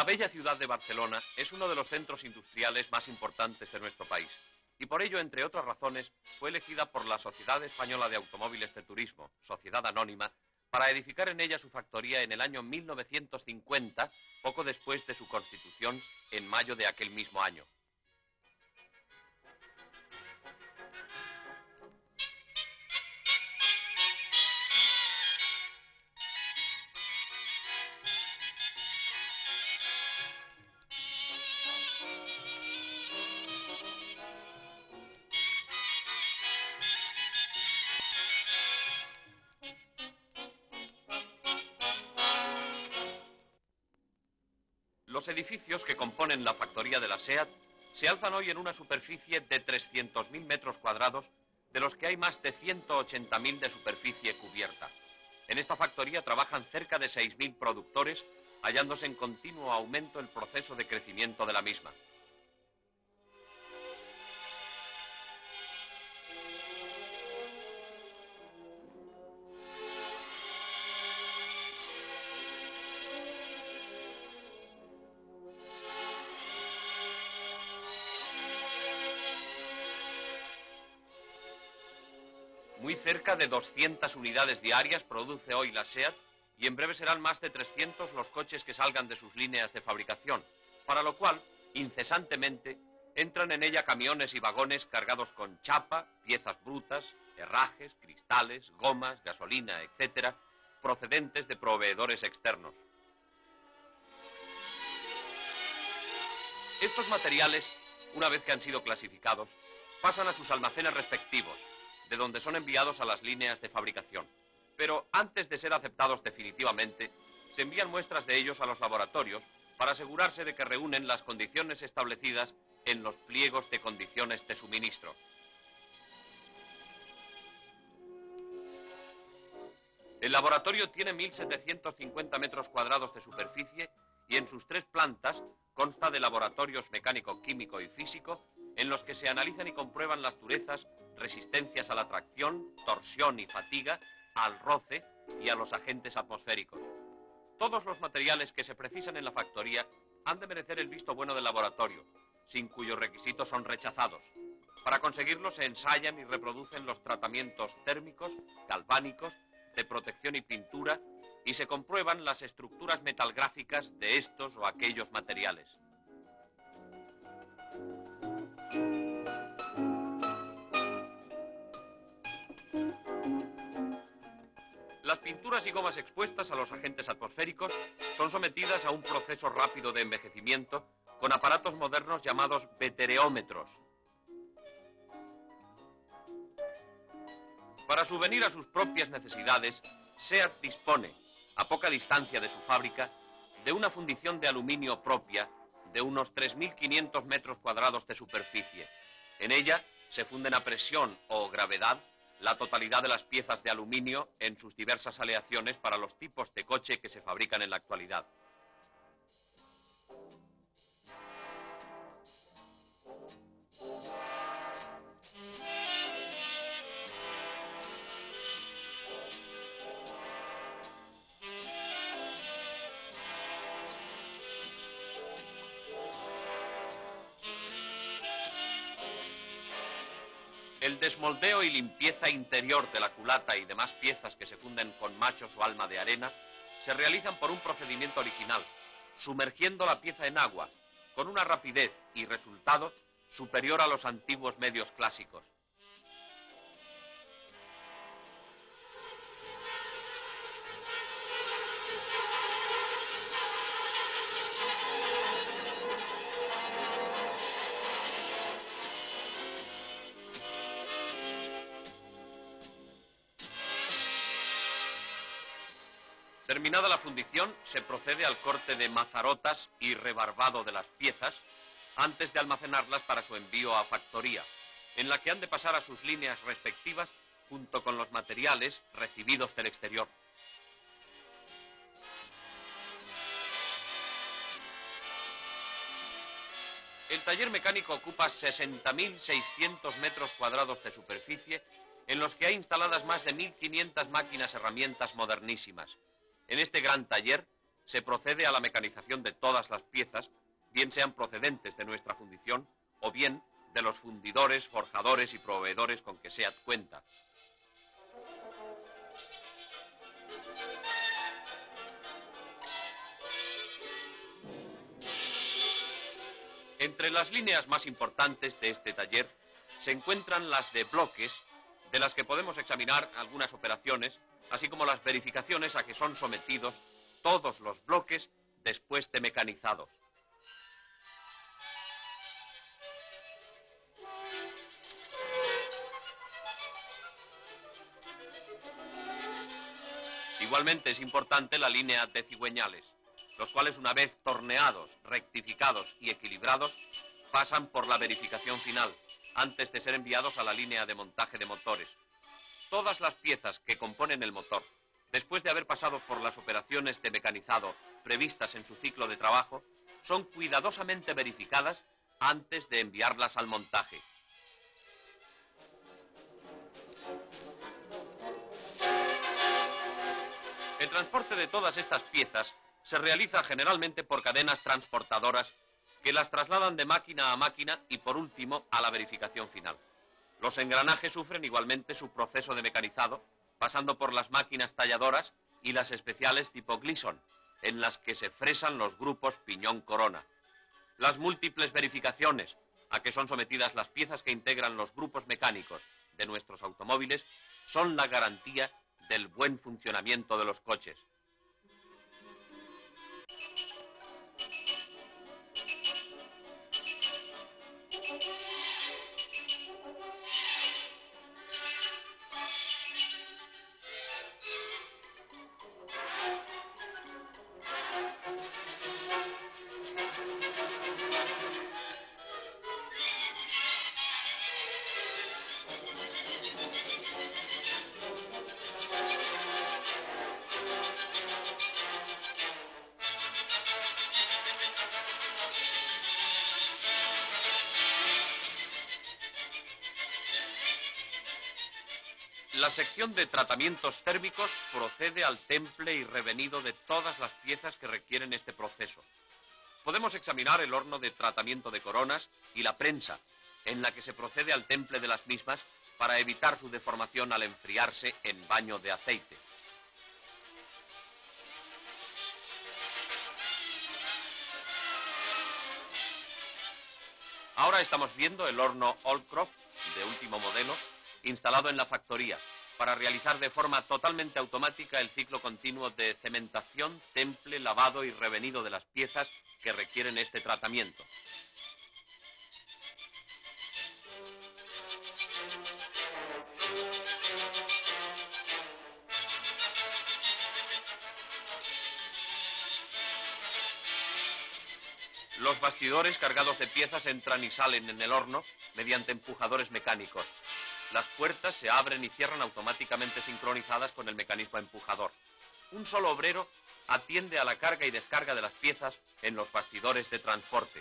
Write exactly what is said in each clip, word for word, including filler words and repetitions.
bella ciudad de Barcelona es uno de los centros industriales más importantes de nuestro país y por ello, entre otras razones, fue elegida por la Sociedad Española de Automóviles de Turismo, Sociedad Anónima, para edificar en ella su factoría en el año mil novecientos cincuenta, poco después de su constitución, en mayo de aquel mismo año. Los edificios que componen la factoría de la SEAT se alzan hoy en una superficie de trescientos mil metros cuadrados, de los que hay más de ciento ochenta mil de superficie cubierta. En esta factoría trabajan cerca de seis mil productores, hallándose en continuo aumento el proceso de crecimiento de la misma. Muy cerca de doscientas unidades diarias produce hoy la SEAT y en breve serán más de trescientos los coches que salgan de sus líneas de fabricación, para lo cual, incesantemente, entran en ella camiones y vagones cargados con chapa, piezas brutas, herrajes, cristales, gomas, gasolina, etcétera, procedentes de proveedores externos. Estos materiales, una vez que han sido clasificados, pasan a sus almacenes respectivos, de donde son enviados a las líneas de fabricación. Pero antes de ser aceptados definitivamente, se envían muestras de ellos a los laboratorios para asegurarse de que reúnen las condiciones establecidas en los pliegos de condiciones de suministro. El laboratorio tiene mil setecientos cincuenta metros cuadrados de superficie y en sus tres plantas consta de laboratorios mecánico, químico y físico en los que se analizan y comprueban las durezas, resistencias a la tracción, torsión y fatiga, al roce y a los agentes atmosféricos. Todos los materiales que se precisan en la factoría han de merecer el visto bueno del laboratorio, sin cuyos requisitos son rechazados. Para conseguirlo se ensayan y reproducen los tratamientos térmicos, galvánicos, de protección y pintura, y se comprueban las estructuras metalgráficas de estos o aquellos materiales. Las pinturas y gomas expuestas a los agentes atmosféricos son sometidas a un proceso rápido de envejecimiento con aparatos modernos llamados vetereómetros. Para subvenir a sus propias necesidades, SEAT dispone, a poca distancia de su fábrica, de una fundición de aluminio propia de unos tres mil quinientos metros cuadrados de superficie. En ella se funden a presión o gravedad la totalidad de las piezas de aluminio en sus diversas aleaciones para los tipos de coche que se fabrican en la actualidad. El desmoldeo y limpieza interior de la culata y demás piezas que se funden con machos o alma de arena se realizan por un procedimiento original, sumergiendo la pieza en agua, con una rapidez y resultado superior a los antiguos medios clásicos. Terminada la fundición, se procede al corte de mazarotas y rebarbado de las piezas antes de almacenarlas para su envío a factoría, en la que han de pasar a sus líneas respectivas junto con los materiales recibidos del exterior. El taller mecánico ocupa sesenta mil seiscientos metros cuadrados de superficie, en los que hay instaladas más de mil quinientas máquinas herramientas modernísimas. En este gran taller se procede a la mecanización de todas las piezas, bien sean procedentes de nuestra fundición o bien de los fundidores, forjadores y proveedores con que SEAT cuenta. Entre las líneas más importantes de este taller se encuentran las de bloques, de las que podemos examinar algunas operaciones, así como las verificaciones a que son sometidos todos los bloques después de mecanizados. Igualmente es importante la línea de cigüeñales, los cuales una vez torneados, rectificados y equilibrados, pasan por la verificación final, antes de ser enviados a la línea de montaje de motores. Todas las piezas que componen el motor, después de haber pasado por las operaciones de mecanizado previstas en su ciclo de trabajo, son cuidadosamente verificadas antes de enviarlas al montaje. El transporte de todas estas piezas se realiza generalmente por cadenas transportadoras que las trasladan de máquina a máquina y, por último, a la verificación final. Los engranajes sufren igualmente su proceso de mecanizado, pasando por las máquinas talladoras y las especiales tipo Gleason, en las que se fresan los grupos piñón-corona. Las múltiples verificaciones a que son sometidas las piezas que integran los grupos mecánicos de nuestros automóviles son la garantía del buen funcionamiento de los coches. La sección de tratamientos térmicos procede al temple y revenido de todas las piezas que requieren este proceso. Podemos examinar el horno de tratamiento de coronas y la prensa, en la que se procede al temple de las mismas para evitar su deformación al enfriarse en baño de aceite. Ahora estamos viendo el horno Oldcroft de último modelo, instalado en la factoría, para realizar de forma totalmente automática el ciclo continuo de cementación, temple, lavado y revenido de las piezas que requieren este tratamiento. Los bastidores cargados de piezas entran y salen en el horno mediante empujadores mecánicos. Las puertas se abren y cierran automáticamente sincronizadas con el mecanismo empujador. Un solo obrero atiende a la carga y descarga de las piezas en los bastidores de transporte.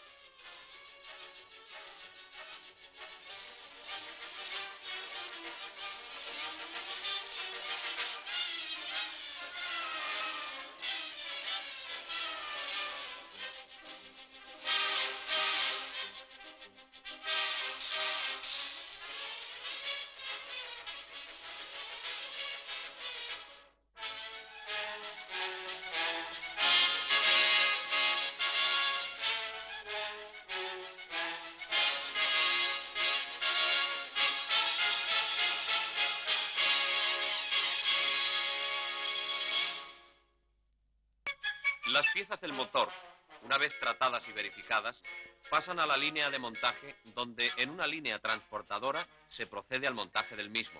Las piezas del motor, una vez tratadas y verificadas, pasan a la línea de montaje, donde en una línea transportadora se procede al montaje del mismo.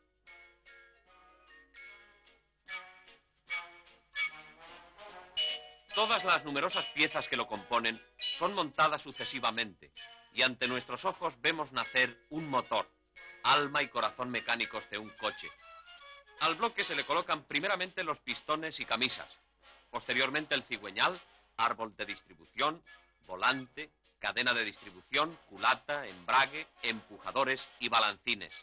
Todas las numerosas piezas que lo componen son montadas sucesivamente y ante nuestros ojos vemos nacer un motor, alma y corazón mecánicos de un coche. Al bloque se le colocan primeramente los pistones y camisas, posteriormente el cigüeñal, árbol de distribución, volante, cadena de distribución, culata, embrague, empujadores y balancines.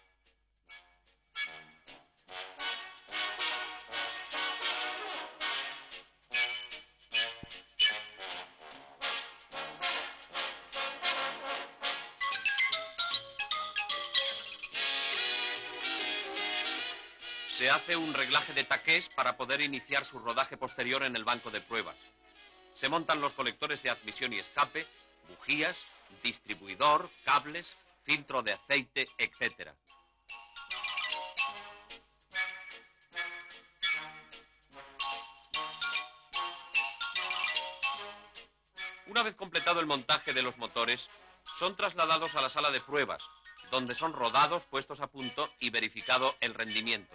Se hace un reglaje de taqués para poder iniciar su rodaje posterior en el banco de pruebas. Se montan los colectores de admisión y escape, bujías, distribuidor, cables, filtro de aceite, etcétera. Una vez completado el montaje de los motores, son trasladados a la sala de pruebas, donde son rodados, puestos a punto y verificado el rendimiento.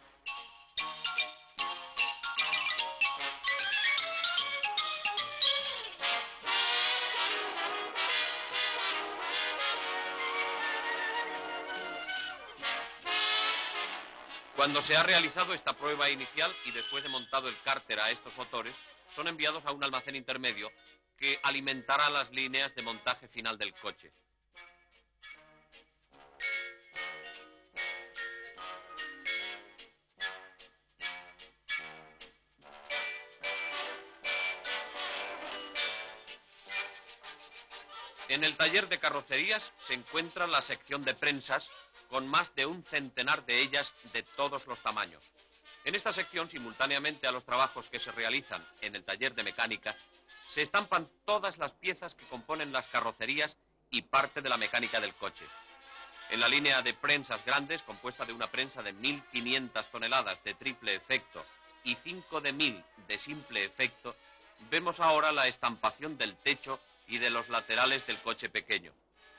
Cuando se ha realizado esta prueba inicial y después de montado el cárter a estos motores, son enviados a un almacén intermedio que alimentará las líneas de montaje final del coche. En el taller de carrocerías se encuentra la sección de prensas, con más de un centenar de ellas de todos los tamaños. En esta sección, simultáneamente a los trabajos que se realizan en el taller de mecánica, se estampan todas las piezas que componen las carrocerías y parte de la mecánica del coche. En la línea de prensas grandes, compuesta de una prensa de mil quinientas toneladas de triple efecto y cinco de mil de simple efecto, vemos ahora la estampación del techo y de los laterales del coche pequeño.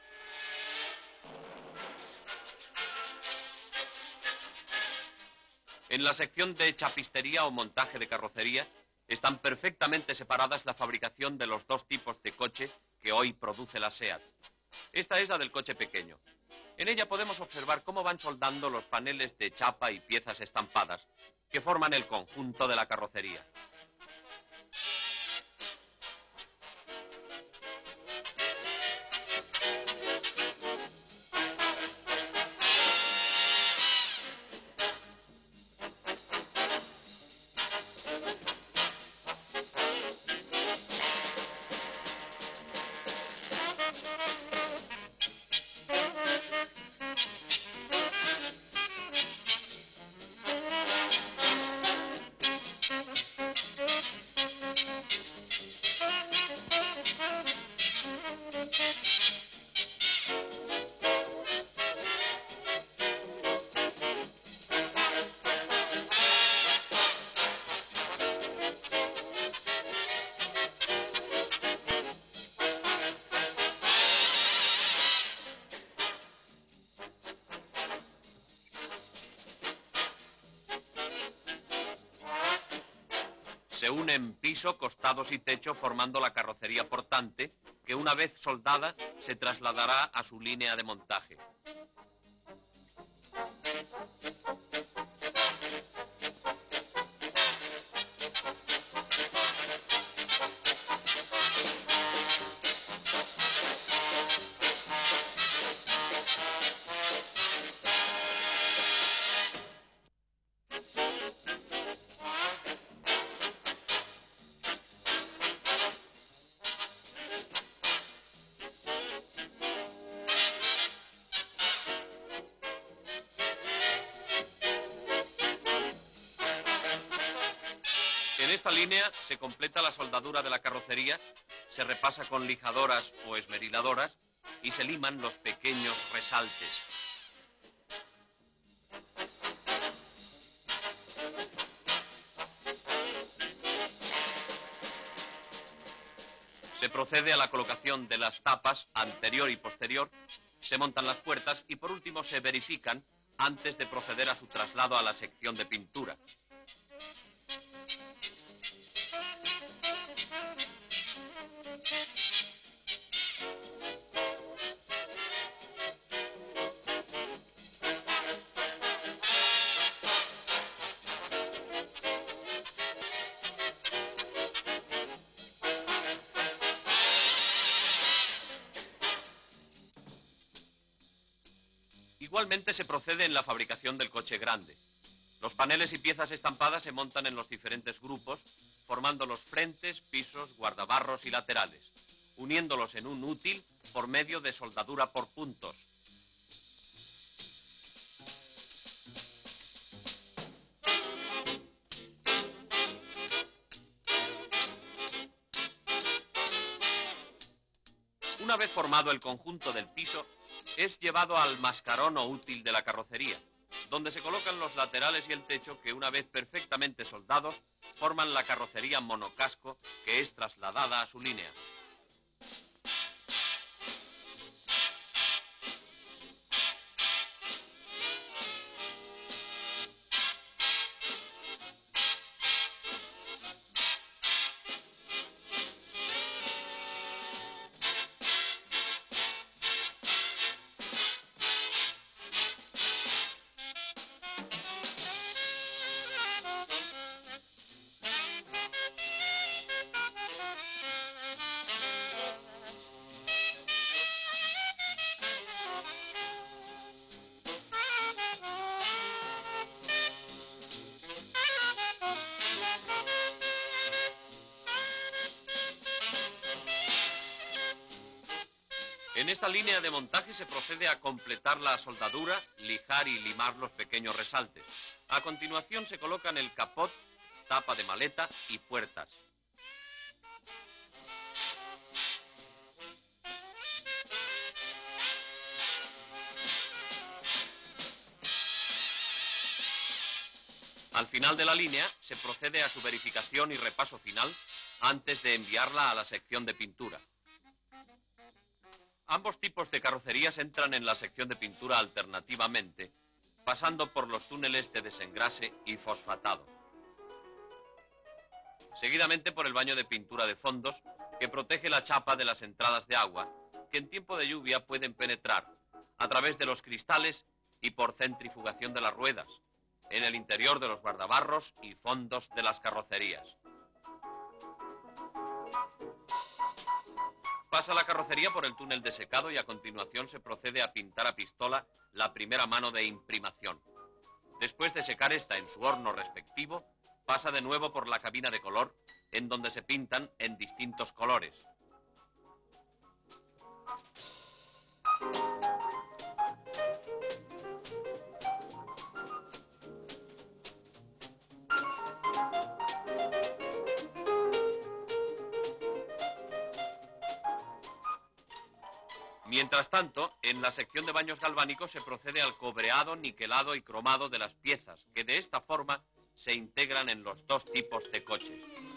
En la sección de chapistería o montaje de carrocería están perfectamente separadas la fabricación de los dos tipos de coche que hoy produce la SEAT. Esta es la del coche pequeño. En ella podemos observar cómo van soldando los paneles de chapa y piezas estampadas que forman el conjunto de la carrocería. Se unen piso, costados y techo formando la carrocería portante, que una vez soldada se trasladará a su línea de montaje. En esta línea se completa la soldadura de la carrocería, se repasa con lijadoras o esmeriladoras y se liman los pequeños resaltes. Se procede a la colocación de las tapas anterior y posterior, se montan las puertas y por último se verifican antes de proceder a su traslado a la sección de pintura. Igualmente se procede en la fabricación del coche grande. Los paneles y piezas estampadas se montan en los diferentes grupos, formando los frentes, pisos, guardabarros y laterales, uniéndolos en un útil por medio de soldadura por puntos. Una vez formado el conjunto del piso, es llevado al mascarón o útil de la carrocería, donde se colocan los laterales y el techo que, una vez perfectamente soldados, forman la carrocería monocasco que es trasladada a su línea. En esta línea de montaje se procede a completar la soldadura, lijar y limar los pequeños resaltes. A continuación se colocan el capot, tapa de maleta y puertas. Al final de la línea se procede a su verificación y repaso final antes de enviarla a la sección de pintura. Ambos tipos de carrocerías entran en la sección de pintura alternativamente, pasando por los túneles de desengrase y fosfatado. Seguidamente por el baño de pintura de fondos, que protege la chapa de las entradas de agua, que en tiempo de lluvia pueden penetrar a través de los cristales y por centrifugación de las ruedas, en el interior de los guardabarros y fondos de las carrocerías. Pasa la carrocería por el túnel de secado y a continuación se procede a pintar a pistola la primera mano de imprimación. Después de secar esta en su horno respectivo, pasa de nuevo por la cabina de color, en donde se pintan en distintos colores. Mientras tanto, en la sección de baños galvánicos se procede al cobreado, niquelado y cromado de las piezas, que de esta forma se integran en los dos tipos de coches.